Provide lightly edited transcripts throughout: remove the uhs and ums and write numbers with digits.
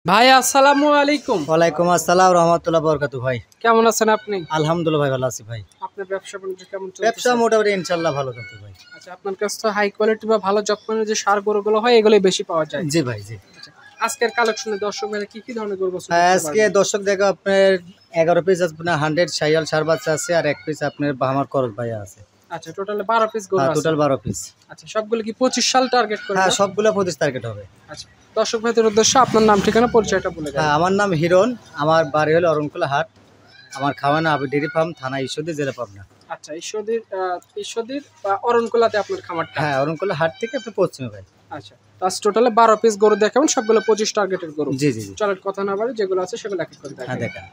ভাই আসসালামু আলাইকুম। ওয়ালাইকুম আসসালাম রহমতুল্লাহ বরকাতু। ভাই কেমন আছেন আপনি? আলহামদুলিল্লাহ ভাই ভালো আছি ভাই। আপনার ব্যবসা বাণিজ্য কেমন চলছে? ব্যবসা মোটামুটি ইনশাআল্লাহ ভালো চলছে ভাই। আচ্ছা, আপনার কাছে তো হাই কোয়ালিটি বা ভালো যত্নের যে সার গরুগুলো হয় এগুলোই বেশি পাওয়া যায়। জি ভাই জি। আচ্ছা, আজকের কালেকশনে দর্শক ভাইরা কি কি ধরনের গরু পছন্দ আজকে দর্শক দেখো আপনার 11 পিস আপনার 100 শাইয়াল সার বাচ্চা আছে আর এক পিস আপনার বাহামার করজ ভাই আছে। আচ্ছা, টোটাল 12 পিস গরু আছে। Total 12 piece. আচ্ছা, সবগুলো কি 25 সাল টার্গেট করে? হ্যাঁ, সবগুলো 25 টার্গেট হবে। আচ্ছা, দর্শক ভাইদের উদ্দেশ্যে আপনার নাম ঠিকানা পরিচয়টা বলে দেন। হ্যাঁ, আমার নাম হিরণ, আমার বাড়ি হলো অরণকুলা হাট, আমার খাওয়ানা আবু ডেরি ফার্ম, থানা ঈশ্বরদী, জেলা পাবনা। আচ্ছা, ঈশ্বরদীর অরণকুলাতে আপনার খামারটা? হ্যাঁ, অরণকুলা হাট থেকে আপনি পশ্চিমে ভাই। আচ্ছা, আজ টোটালে 12 পিস গরু দেখাবেন, সবগুলো 25 টার্গেটের গরু। জি জি জি। চলেন কথা না বাড়ি, যেগুলো আছে সেগুলো এক এক করে দেখাই। হ্যাঁ দেখেন।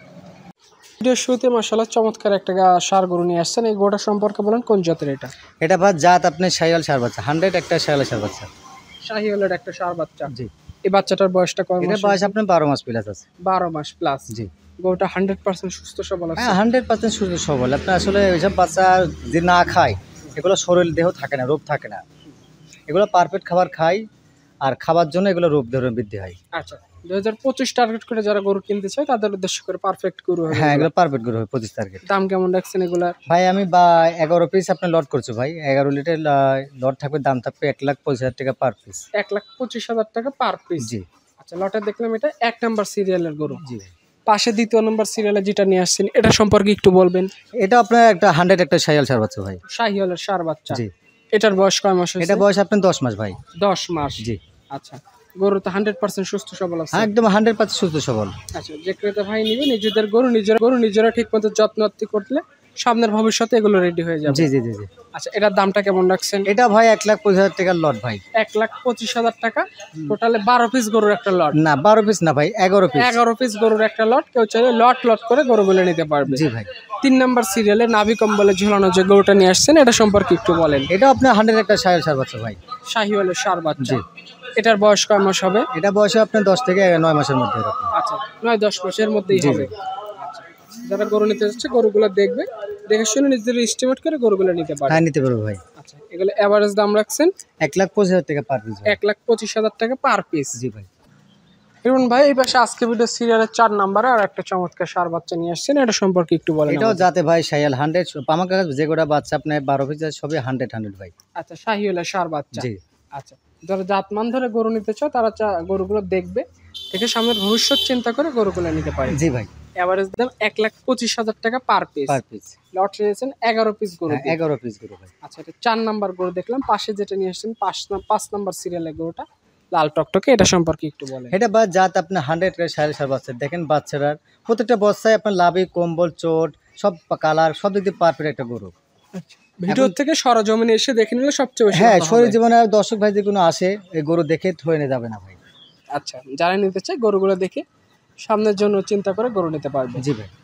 ভিডিওর শুরুতে মাশাআল্লাহ চমৎকার একটা ষাঁড় গরু নিয়ে আসছেন। এই গরুটা সম্পর্কে বলেন, কোন জাতের এটা? এটা ভাই জাত আপনি শাইয়াল সার বাচ্চা, 100 একটা শাইয়াল সার বাচ্চা। শাহিওয়ালের একটা ষাঁড় বাচ্চা। জি। এই বাচ্চাটার বয়সটা কত এটা মাস? বয়স আপনার 12 মাস প্লাস আছে। 12 মাস প্লাস। জি। গরুটা 100% সুস্থ সবল আছে? হ্যাঁ 100% সুস্থ সবল। আপনার আসলে এইসব বাচ্চা যদি না খায় এগুলো শরীর দেহ থাকে না, রোগ থাকে না। এগুলো পারফেক্ট খাবার খায় আর খাবার জন্য এগুলো রোগ দেহ বৃদ্ধি হয়। আচ্ছা, 2025 টার্গেট করে যারা গরু কিনতে চায় তাদের উদ্দেশ্য করে পারফেক্ট গরু হবে। হ্যাঁ এগুলো পারফেক্ট গরু হবে 25 টার্গেট। দাম কেমন রাখছেন এগুলার? ভাই আমি 11 পিস আপনার লট করছি ভাই। 11 লিটার লট থাকবে, দাম থাকবে 1,25,000 টাকা পার পিস। 1,25,000 টাকা পার পিস। জি। আচ্ছা, লটে দেখলাম এটা 1 নাম্বার সিরিয়ালের গরু। জি। পাশে 2 নাম্বার সিরিয়ালে যেটা নিয়ে আসছেন এটা সম্পর্কে একটু বলবেন। এটা আপনার একটা 100 একটা শাইয়াল সার বাচ্চা ভাই। শাহিওয়ালের ষাঁড় বাচ্চা। জি। এটার বয়স কয় মাস হয়েছে? এটা বয়স আপনার 10 মাস ভাই। 10 মাস। জি। আচ্ছা, গরু তো 100% সুস্থ সবল আছে? একদম 100% সুস্থ সবল। আচ্ছা, যে ক্রেতা ভাই নিবে নিজেদের গরু নিজেরা ঠিক মতো যত্ন করলে সামনের ভবিষ্যতে এগুলো রেডি হয়ে যাবে। জি জি জি জি। আচ্ছা, এটার দামটা কেমন রাখছেন? এটা ভাই 1,25,000 টাকার লট ভাই। 1,25,000 টাকা। টোটালে 12 পিস গরুর একটা লট? না 12 পিস না ভাই, 11 পিস। 11 পিস গরুর একটা লট। কেউ চাইলে লট করে গরুগুলো নিতে পারবে। জি ভাই। 3 নাম্বার সিরিয়ালে নাভি কম্বলে ঝুলানো যে গরুটা নিয়ে আসছেন এটা সম্পর্কে একটু বলেন। এটা আপনার 100 একটা শাইয়াল সার বাচ্চা ভাই। শাহিওয়ালের ষাঁড় বাচ্চা। জি। এটার বয়স কয় মাস হবে? এটা বয়সে আপনার 10 থেকে 9 মাসের মধ্যে এরকম। আচ্ছা, 9-10 মাসের মধ্যেই জি, হবে। আচ্ছা, যারা গরু নিতে যাচ্ছে গরুগুলো দেখবে, দেখে শুনে নিজেদের এস্টিমেট করে গরুগুলো নিতে পারবে। হ্যাঁ নিতে পারবো ভাই। আচ্ছা, এগুলো এভারেজ দাম রাখছেন 1,25,000 টাকা পার পিস। 1,25,000 টাকা পার পিস। জি ভাই। হিরণ ভাই, এই পাশে আজকে ভিডিও সিরিয়ালের 4 নাম্বারে আর একটা চমৎকার ষাঁড় বাচ্চা নিয়ে আসছেন, এটা সম্পর্কে একটু বলেন। এটাও যাতে ভাই শাইয়াল 100, আমার কাছে যে গোটা বাচ্চা আপনার 12 পিস সবই 100 ভাই। আচ্ছা, শাহিওয়ালের ষাঁড় বাচ্চা। জি। আচ্ছা, যারা জাতমান ধরে গরু নিতে চায় তারা গরুগুলো দেখবে, দেখে সামনের ভবিষ্যৎ চিন্তা করে গরুগুলো নিতে পারে। জি ভাই। এভারেজ দাম 1,25,000 টাকা পার পিস। Per piece. লট রয়েছেন 11 পিস গরু। 11 পিস গরু ভাই। আচ্ছা, এটা 4 নাম্বার গরু দেখলাম। পাশে যেটা নিয়ে আসছেন 5 নাম্বার সিরিয়ালের গরুটা লাল টকটকে, এটা সম্পর্কে একটু বলেন। এটা বা জাত আপনার 100 টাকা শাইয়াল সার বাচ্চা। দেখেন বাচ্চাটার প্রত্যেকটা বস্তায় আপনার লাভি, কম্বল, চোট, সব কালার সব দিক দিয়ে পারফেক্ট একটা গরু। আচ্ছা, ভিডিও থেকে সরজমিনে এসে দেখে নিলে সবচেয়ে বেশি হ্যাঁ, ভালো শরীর হবে। জীবনে আর দর্শক ভাই যে কোনো আসে এই গরু দেখে থয়ে নিয়ে যাবে না ভাই। আচ্ছা, যারা নিতে চায় গরুগুলো দেখে সামনের জন্য চিন্তা করে গরু নিতে পারবে। জি ভাই।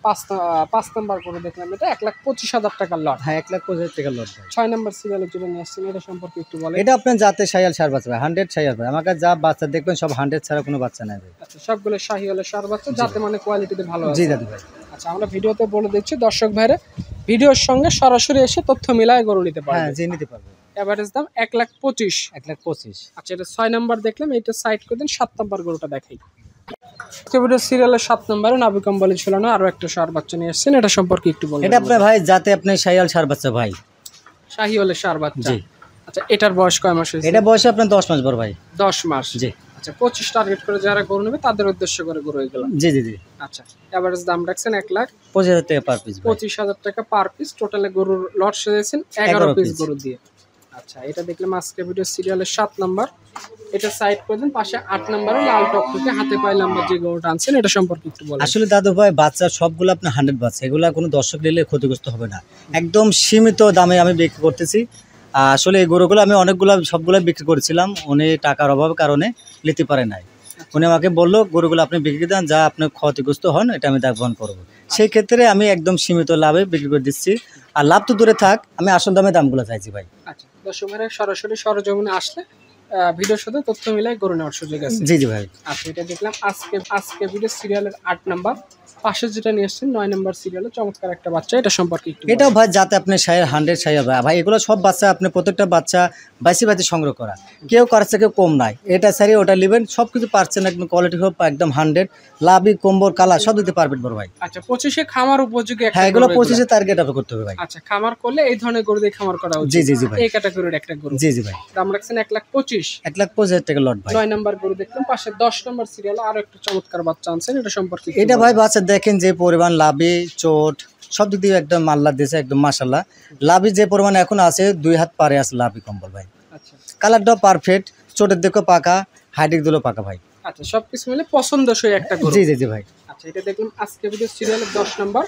5 নাম্বার গরু দেখলাম, এটা 1,25,000 টাকার লট। হ্যাঁ 1,25,000 টাকা লট ভাই। 6 নাম্বার সিরিয়ালে যেটা নিয়ে আসছেন এটা সম্পর্কে একটু বলেন। এটা আপনার জাতে শাইয়াল সার বাচ্চা ভাই, 100 শাইয়াল ভাই। আমার কাছে যা বাচ্চা দেখবেন সব 100 ছাড়া কোনো বাচ্চা নাই ভাই। আচ্ছা, সবগুলো শাহিওয়ালের ষাঁড় বাচ্চা, যাতে মানে কোয়ালিটিতে ভালো আছে। জি দাদু ভাই। আচ্ছা, আমরা ভিডিওতে বলে দিচ্ছি দর্শক ভাইরা ভিডিওর সঙ্গে সরাসরি এসে তথ্য মিলায় গরু নিতে হ্যাঁ পারবে। জি নিতে পারবে। এভারেজ দাম 1,25,000। 1,25,000। আচ্ছা, এটা 6 নাম্বার দেখলাম, এটা সাইড করে দিন। 7 নাম্বার গরুটা দেখাই। ভিডিও সিরিয়ালের 7 নম্বরে নাভি কম্বলে ঝুলানো আরো একটা ষাঁড় বাচ্চা নিয়ে আসছেন, এটা সম্পর্কে একটু বলুন। এটা আপনার ভাই জাতে আপনি শাইয়াল সার বাচ্চা ভাই। শাহিওয়ালের ষাঁড় বাচ্চা। জি। আচ্ছা, এটার বয়স কয় মাস হয়েছে? এটা বয়সে আপনার 10 মাস বড় ভাই। 10 মাস। জি। আচ্ছা, 25 টার্গেট করে যারা গরু নেবে তাদের উদ্দেশ্য করে গরু এগুলো। জি জি জি। আচ্ছা, এভারেজ দাম রাখছেন 1,25,000 টাকা পার পিস ভাই। 1,25,000 টাকা পার পিস। টোটালে গরুর লট সেজেছেন 11 পিস গরু দিয়ে। আচ্ছা, এটা দেখলাম আজকে ভিডিও সিরিয়ালের 7 নাম্বার, এটা সাইড করে দিন। পাশে 8 নাম্বারে লাল টকটকে হাতে পায়ে নাম্বার যে গরুটা আনছেন এটা সম্পর্কে একটু বলেন। আসলে দাদু ভাই বাচ্চা সবগুলো আপনার 100 বাচ্চা, এগুলা কোনো দর্শক নিলে ক্ষতিগ্রস্ত হবে না। একদম সীমিত দামে আমি বিক্রি করতেছি। আসলে এই গরুগুলো আমি সবগুলো বিক্রি করেছিলাম, উনি টাকার অভাবের কারণে নিতে পারে নাই। উনি আমাকে বললো গরুগুলো আপনি বিক্রি দেন, যা আপনি ক্ষতিগ্রস্ত হন এটা আমি দায় বহন করবো। সেই ক্ষেত্রে আমি একদম সীমিত লাভে বিক্রি করে দিচ্ছি। আর লাভ তো দূরে থাক, আমি আসল দামে দামগুলো চাইছি ভাই। আচ্ছা, দর্শক ভাইরা সরাসরি সরজমিনে আসলে ভিডিওর সাথে তথ্য মিলাই গরু নেওয়ার সুযোগ আছে। জি জি ভাই। আচ্ছা, এটা দেখলাম আজকে ভিডিও সিরিয়ালের 8 নাম্বার, পাশে যেটা নিয়ে আসছেন 9 নাম্বার সিরিয়ালে চমৎকার একটা বাচ্চা, এটা সম্পর্কে একটু এটাও ভাই যাতে আপনি শায়ের 100 শায়ের ভাই এগুলো সব বাচ্চা আপনি প্রত্যেকটা বাচ্চা বাইসি বাইসি সংগ্রহ করা, কেউ কারছে কেউ কম নাই, এটা সারি ওটা নেবেন, সব কিছু পারছেন একদম কোয়ালিটি হোক একদম 100, লাভি কম্বর কালার সব দিতে পারবেন বড় ভাই। আচ্ছা 25-এ খামার উপযোগী একটা, হ্যাঁ এগুলো 25-এ টার্গেট আপনি করতে হবে ভাই। আচ্ছা খামার করলে এই ধরনের গরু দিয়ে খামার করা উচিত। জি জি জি ভাই, এই ক্যাটাগরির একটা গরু। জি জি ভাই, দাম রাখছেন 1,25,000। 1,25,000 টাকা লট ভাই। 9 নাম্বার গরু দেখলাম, পাশে 10 নাম্বার সিরিয়ালে আরো একটা চমৎকার বাচ্চা আনছেন, এটা সম্পর্কে এটা ভাই বাচ্চা দেখেন যে পরিমাণ লাভি চোট সব দিক দিয়ে একদম আল্লাহ দিয়েছে একদম মাশাআল্লাহ, লাভি যে পরিমাণ এখন আছে 2 হাত পারে আছে লাভি কম্বল ভাই। আচ্ছা কালারটাও পারফেক্ট, চোটের দিকেও পাকা, হাইটের দিকেও পাকা ভাই। আচ্ছা সবকিছু মিলে পছন্দসই একটা গরু। জি জি জি ভাই। আচ্ছা এটা দেখলাম আজকে ভিডিও সিরিয়ালের 10 নাম্বার,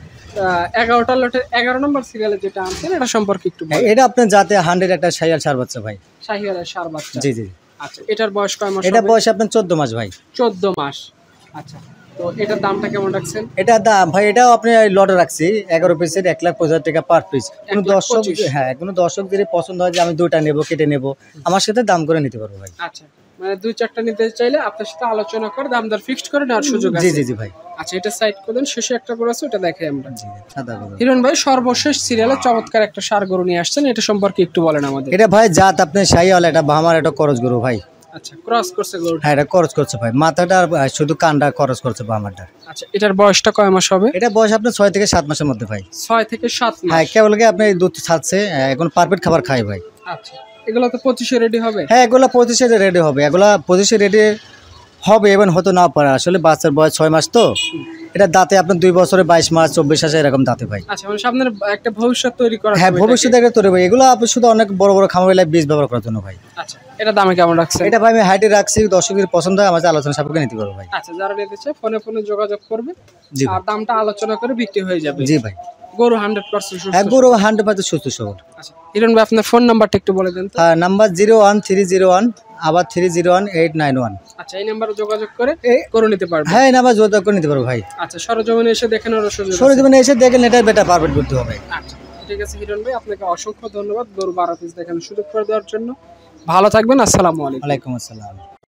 11টা লটের 11 নাম্বার সিরিয়ালে যেটা আনছেন এটা সম্পর্কে একটু বলেন। এটা আপনার জাতে 100 একটা শাহিয়াল সার বাচ্চা ভাই। শাহিওয়ালের সার বাচ্চা। জি জি। আচ্ছা এটার বয়স কয় মাস? এটা বয়স আপনার 14 মাস ভাই। 14 মাস। আচ্ছা তো এটার দামটা কেমন রাখছেন? এটা দাম ভাই এটাও আপনি লটে রাখছি 11 পিসের 1,25,000 টাকা পার পিস। কোনো দর্শক, হ্যাঁ কোনো দর্শক যদি পছন্দ হয় যে আমি দুইটা নেব কেটে নেব, আমার সাথে দাম করে নিতে পারবো ভাই। আচ্ছা মানে 2-4টা নিতে চাইলে আপনার সাথে আলোচনা করে দাম দর ফিক্সড করে নেওয়ার সুযোগ আছে। জি জি জি ভাই। আচ্ছা এটা সাইড করে দেন, শেষে একটা গরু আছে ওটা দেখাই আমরা। জি সাদা গরু। হিরণ ভাই সর্বশেষ সিরিয়ালে চমৎকার একটা ষাঁড় গরু নিয়ে আসছেন, এটা সম্পর্কে একটু বলেন আমাদের। এটা ভাই জাত আপনি শাহিওয়াল, এটা বাহামার একটা করজ গরু ভাই। আচ্ছা ক্রস করছে গরু। হ্যাঁ এটা করজ করছে ভাই, মাথাটা আর শুধু কানটা করজ করছে বাহামারটা। আচ্ছা এটার বয়সটা কয় মাস হবে? এটা বয়স আপনার 6 থেকে 7 মাসের মধ্যে ভাই। 6 থেকে 7 মাস। হ্যাঁ কেবল কি আপনি দুধ ছাড়ছে, এখন পারফেক্ট খাবার খায় ভাই। আচ্ছা এগুলো তো 25-এ রেডি হবে? হ্যাঁ এগুলা 25-এ রেডি হবে, এগুলা 25-এ রেডি হবে, এবং হয়তো না পারে, আসলে বাচ্চার বয়স 6 মাস তো, এটা দাঁতে আপনার 2 বছরে 22 মাস 24 মাসে এরকম দাঁতে ভাই। আচ্ছা মানে সামনের একটা ভবিষ্যৎ তৈরি করা। হ্যাঁ ভবিষ্যতে একটা তৈরি ভাই, এগুলো আপনি শুধু অনেক বড় বড় খামার এলাকায় বীজ ব্যবহার করার জন্য ভাই। আচ্ছা এটা দামে কেমন রাখছেন? এটা ভাই আমি হাইটে রাখছি, দর্শকের পছন্দ হয় আমাদের আলোচনা সাপেক্ষে নিতে পারবো ভাই। আচ্ছা যারা নিতে চায় ফোনে যোগাযোগ করবে, জি আর দামটা আলোচনা করে বিক্রি হয়ে যাবে। জি ভাই। গরু 100% সুস্থ। হ্যাঁ গরু 100% সুস্থ সবল। আচ্ছা হিরণ ভাই আপনার ফোন নাম্বারটা একটু বলে দেন তো। নাম্বার 01301 আবার 301891। আচ্ছা এই নাম্বারে যোগাযোগ করে গরু নিতে পারবে। হ্যাঁ এই নাম্বার যোগাযোগ করে নিতে পারবো ভাই। আচ্ছা সরজমিনে এসে দেখে নেওয়ার সুযোগ আছে। সরজমিনে এসে দেখেন এটা বেটা পারফেক্ট করতে হবে। আচ্ছা ঠিক আছে হিরণ ভাই, আপনাকে অসংখ্য ধন্যবাদ গরু 12 পিস দেখানোর সুযোগ করে দেওয়ার জন্য। ভালো থাকবেন, আসসালামু আলাইকুম। ওয়ালাইকুম আসসালাম।